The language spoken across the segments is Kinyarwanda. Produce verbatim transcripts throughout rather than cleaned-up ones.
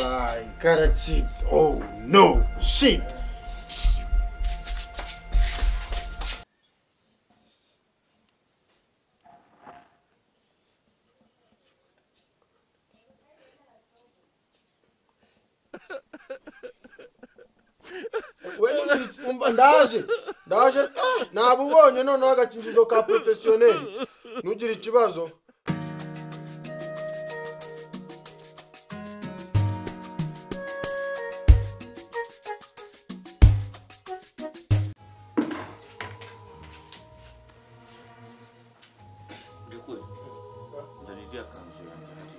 my gotta cheat. Oh no, shit. ndaje ndaje nabubonye none agakinjizo ka professionnel nugira ikibazo ndikwe ndaridia kanzu yanjye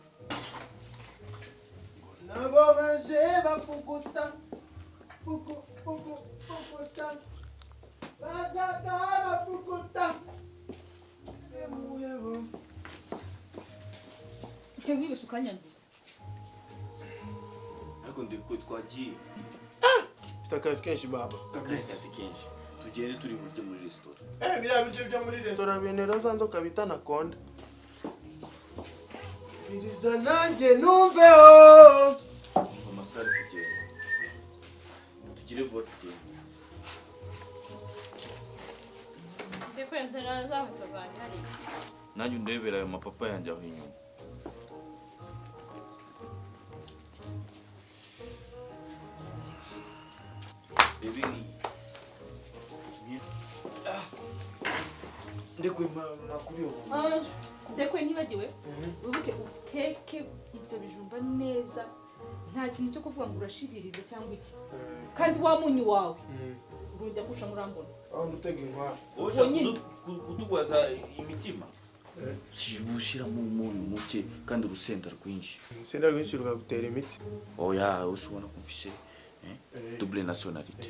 nabo baje bafuguta fugu fugu fuguta bazata bafuguta semuyeho hewi usukanyandisa ariko ndikwe twagiye stakazi kenshi baba akazi kenshi tugende turi buryo muri restaurant eh bira biryo byo muri restaurant binera zanzo kabita na konda biriza nanjye numveho amasari kugenda tugire vuba tugende difference na zawe zazanyari nanjye ndebera ayo mapapa yanjye aho inyuma Baby ndekwe makuru yo ndekwe nibagiwe ubuke uteke ibyo bijumba neza nta kintu cyo kuvuga ngo urashiririze cyangwa iki kandi wa munyu wawe urujya kusha murambona aho ndutega inkwara oje kutugwaza imitima sibushira mu munyu muke kandi urusenda rwinshi senda rwinshi rugagutera imiti oya usubona kumfishe eh double nationalité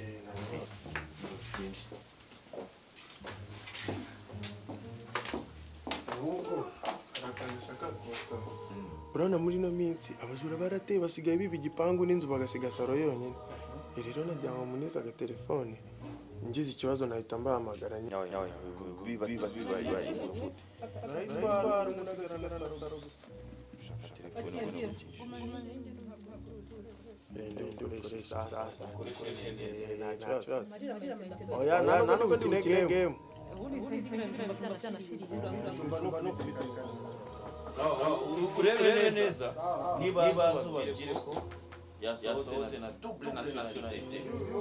urabona muri no minsi abajura barateye basigaye biba igipangu n'inzu bagasiga saro yonyine rero najyanwa muniza agatelefone ngize ikibazo nahita mbahamagara yawe yawe biba biba biba biba ingurufute barayitwara umuntu agasigara na saro oya ntabwo ndi game urebe neza niba bazubagire ko yasohoze na double nationalité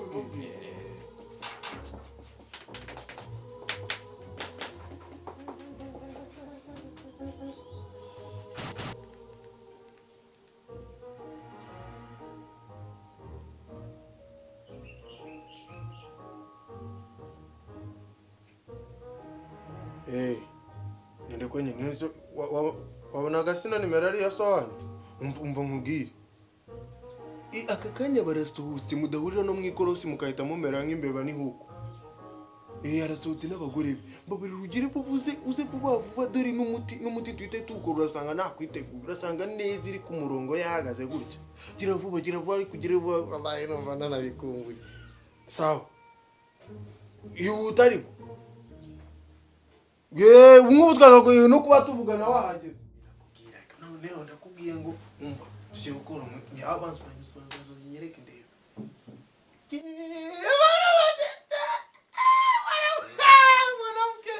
eh nende kwenye ngezo wabonaga sina nimero ari ya sohani umva nkubwire i akakanya barasuhutse mudahurira no mwikorosi mukahita mumera nk'imbeba nihuko eh arasuhutse n'abagore babiri rugire buvuze uze vuba vuba dore n'umuti n'umuti twite tukora urasanga nakwitegura urasanga neza iri ku murongo yahagaze gutya gira vuba gira vuba ari kugira vuba wallahi numva nanabikumbuye sawa yutari ye umwe twagagoye no kuba tuvugana wahageze nakubwira none ndakubwiye ngo umva tuje gukora umwe abanzwa nyusangazo nyereke ndebe bana bateta bana mwanamke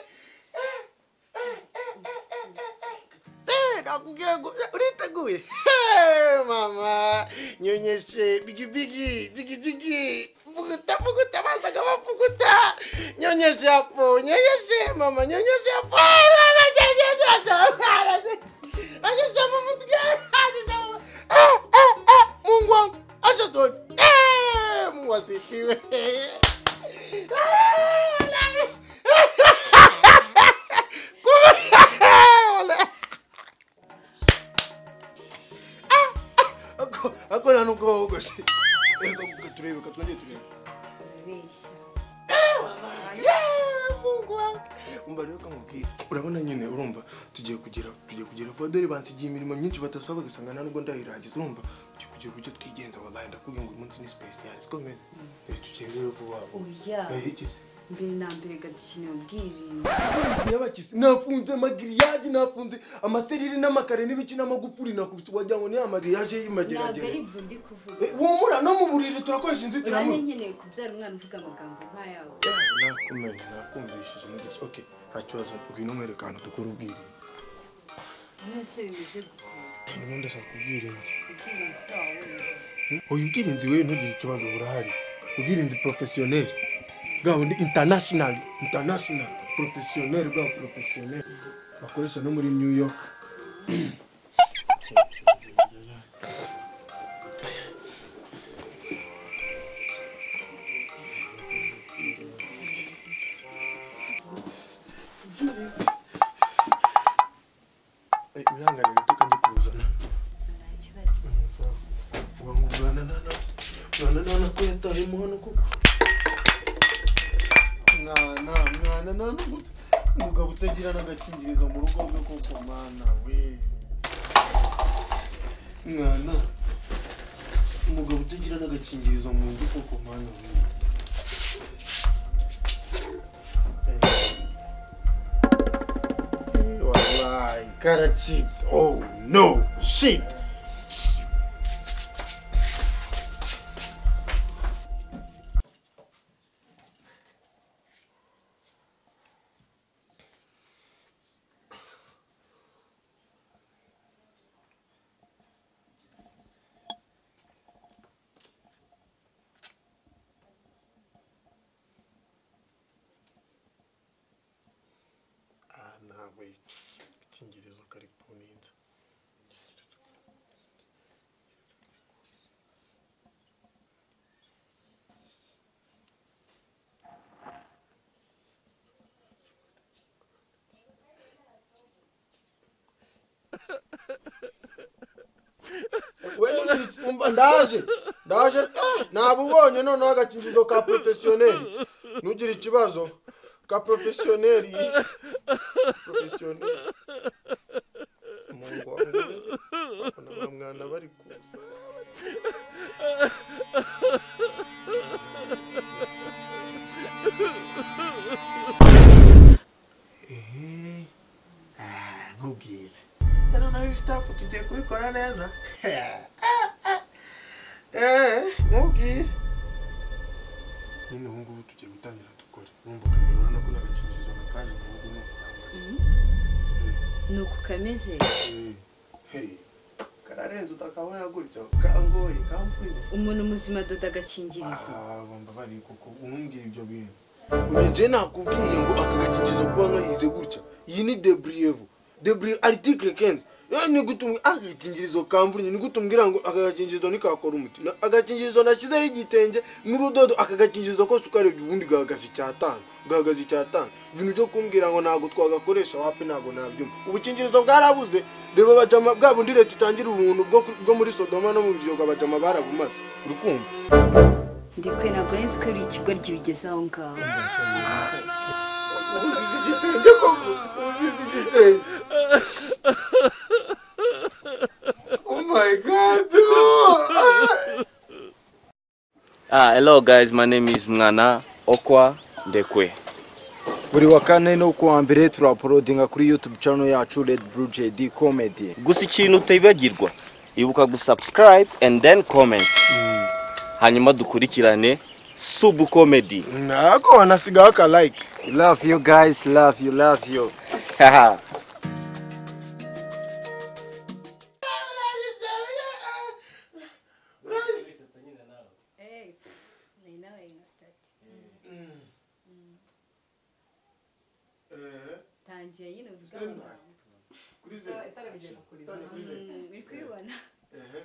eh nakubwiye ngo uriteguye mama nyonyeshe bigi bigi jigi jigi fuguta fuguta basaga bafuguta nyonyeshe hapo nyonyeshe mama nyonyeshe hapo mama nyonyeshe hapo acha mama mtukia acha Mungu wangu acha tu eh Mungu asifiwe ako ako nanuko gosi eko katurebe katwende turebe besha Mungu wangu umva rero kamubwira urabona nyine urumva tugiye kugira tugiye kugira fadere bansigiye imirimo myinshi batasaba gasanga nubwo ndayirangiza urumva tugiye kugira uburyo twigenza wallahi ndakubwiye ngo umunsi ni special siko meze eh tugiye rero vuba oya eh iki mbere na mbere gadukeneye ubwirinzi Yabakisi nafunze magiriyaje nafunze amaseriri n'amakare n'ibiki n'amagufuri nakubise wagira ngo ni amagiriyaje y'imageragere. ntabwo ari ibyo ndi kuvuga Wumura no mu buriri turakoresha inzitiramubu. urane nkeneye kubyara umwana uvuga amagambo nk'ayawe Nakumenya nakumvishije muri iki. Okay, hakibazo ngwino mwerekana dukora ubwirinzi. mwese bimeze gute None ndashaka ubwirinzi. ubwirinzi wawe Oya ubwirinzi wewe ntugire ikibazo burahari. Ubwirinzi professionnel. Gaho ndi international, international, professionnel, gaho professionnel. Bakoresha no muri New York. Eh, uyangane gato kandi kuzana. nta kibazo Wangu bwana nana. Bwana nana ko yataye muhano ko. Mwana mwana nana gute. Umugabo utagira n'agakingirizo mu rugo rwe koko mana we. Mwana. Umugabo utagira n'agakingirizo mu nzu koko mana we. Wallahi, karachitse. Oh no, shit. Nawe ikingirizo kari kuninza. Wewe umva ndaje ndaje nabubonye none agakingirizo ka professionnel nugira ikibazo ka professionnel professionnel Mungu wangu na mwana bari kuza eh ah nkubwira rero nayo staff tugiye kubikora neza eh nkubwira none ubu ngubu tugiye gutangira dukore wumva kamera ko n'agakingirizo nakaje mu rugo no nuko kameze hey kararenze utakabona gutyo kangoye kamfuye umuntu muzima doda agakingirizo ah bamba bari kuko umbwira ibyo bintu Unje nakubwiye ngo akagakingirizo kuba nkahize gutya iyi ni debrievo debri article quinze ni gutumwe agakingirizo kamvunye ni gutumbwira ngo agakingirizo nikakora umuti agakingirizo nashizeho igitenge n'urudodo akagakingirizo ko sukarebye ubundi gahagaze cyatanu gahagaze cyatanu ibintu byo kumbwira ngo nago twagakoresha wapi nago nabyumva ubukingirizo bwarabuze reba bajama bwa bundi leta itangira uruntu bwo muri Sodoma no mu biryoga bajama barabumaze urukumva ndikwe ntabwo nzi ko ari ikigo ry'ibigeze aho ngaho uzizi igitenge koko uzizi igitenge oh my god Ah, hello guys, my name is Mwana Okwa Ndekwe. Buri wa kane no kuwa mbere turaploadinga kuri YouTube channel yacu Red Blue J D Comedy. Gusa ikintu utibagirwa, ibuka gusubscribe and then comment. Mm. Hanyuma dukurikirane Subu Comedy. Nako wanasiga waka like. Love you guys, love you, love you. Haha. tangiye yine uvuga kuri ze itarabigeza kuri ze uri kwibona ehe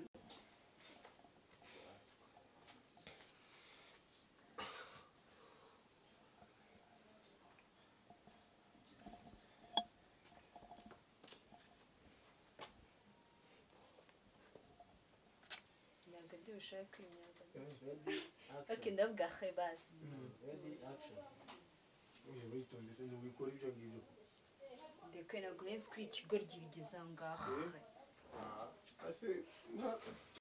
nyaga dushaka kwimyaza okay ndavuga khebas ready action uyu witonze se n'ubikora ibyo ngibyo ndekwe nagure nzi ko ikigo ry'ibigeze aho ngaho ah ase